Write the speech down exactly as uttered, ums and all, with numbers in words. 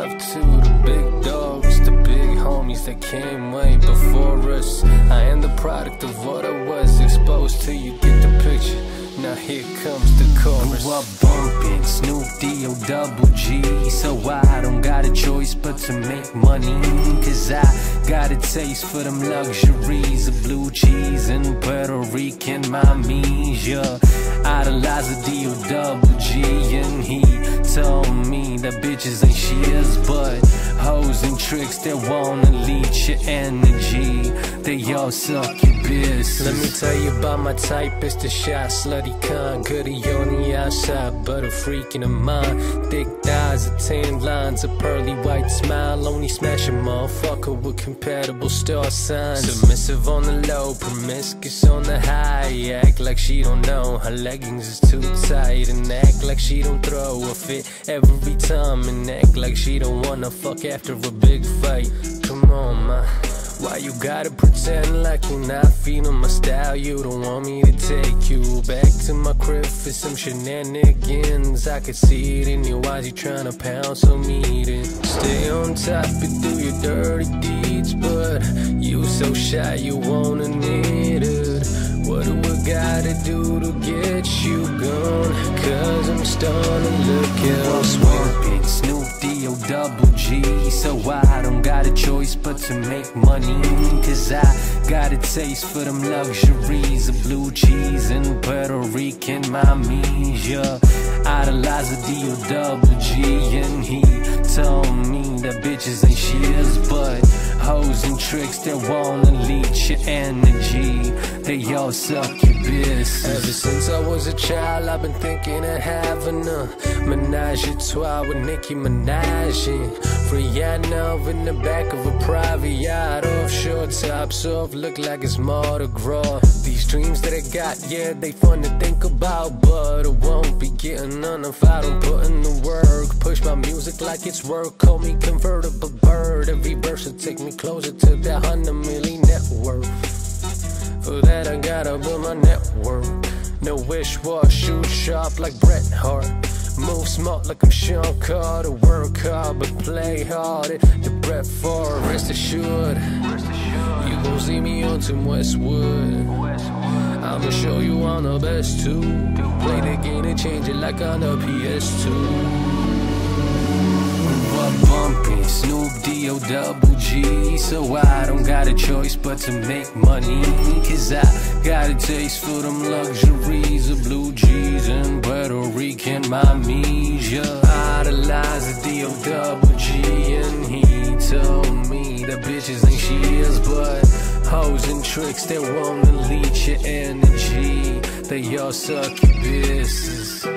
love to the big dogs, the big homies that came way before us. I am the product of what I was exposed to, you get the picture. Now here comes the chorus. Grew up bumping Snoop D O double G, so I don't got a choice but to make money. Cause I got a taste for them luxuries of blue cheese and Puerto Rican mamis, yeah. Idolize the D O double G, and he told me that bitches ain't shit but hoes and tricks that wanna leech your energy. They all suck your business. Let me tell you about my type, it's the shy, slutty kind. Goody on the outside, but a freak in the mind. Thick thighs, a tan lines, a pearly white smile. Only smash a motherfucker with compatible star signs. Submissive on the low, promiscuous on the high. Act like she don't know her leggings is too tight, and act like she don't throw a fit every time, and act like she don't wanna fuck after a big fight. Come on, ma, why you gotta pretend like you're not feeling my style? You don't want me to take you back to my crib for some shenanigans. I could see it in your eyes, you tryna pound some meat. Stay on top and do your dirty deeds, but you so shy you wanna need it. What do we gotta do to get you gone? Cause I'm starting to look at all swamping Snoop D O double G, so I don't got a choice but to make money. Cause I got a taste for them luxuries of blue cheese and Puerto Rican mamis, yeah. Idolize the D O double G, and he told me that bitches ain't shit but hoes and tricks that wanna leech your energy. They all suck your business. Ever since I was a child, I've been thinking of having a menage a trois with Nicki Minaj in Rihanna in the back of a private yacht, offshore tops off, look like it's Mardi Gras. These dreams that I got, yeah, they fun to think about, but I won't be getting none if I don't put in the work. Push my music like it's work, call me convertible bird. Every verse will take me closer to that hundred million net worth. For that I gotta build my network. No wish-wash, shoot sharp like Bret Hart. Move smart like I'm Sean Carter. Work hard but play hard. The Brett Favre, rest assured, you gon' see me on Tim Westwood. I'ma show you I'm the best too. Play the game and change it like on the P S two. Bumping Snoop D O double G, so I don't got a choice but to make money. Cause I got a taste for them luxuries of blue cheese and Puerto Rican mamis, yeah. Idolize the D O double G, and he told me that bitches ain't shit but hoes and tricks that wanna leech your energy. They all suck your business.